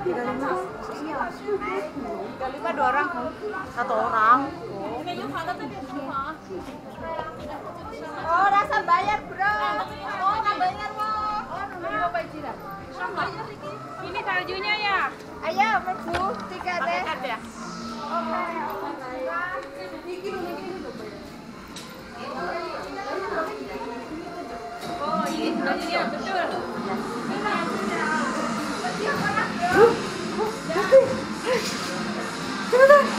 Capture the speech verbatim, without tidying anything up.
tiga puluh lima. tiga puluh lima dua orang. Satu orang. Oh, rasa bayar, Bro. Oh, nggak bayar, Bro. Oh, nomor apa Cira? Ini kaljunya ya? Ayo, Bu, tiga deh. Pakai ya? Oh, ini kaljunya betul. Cepetan.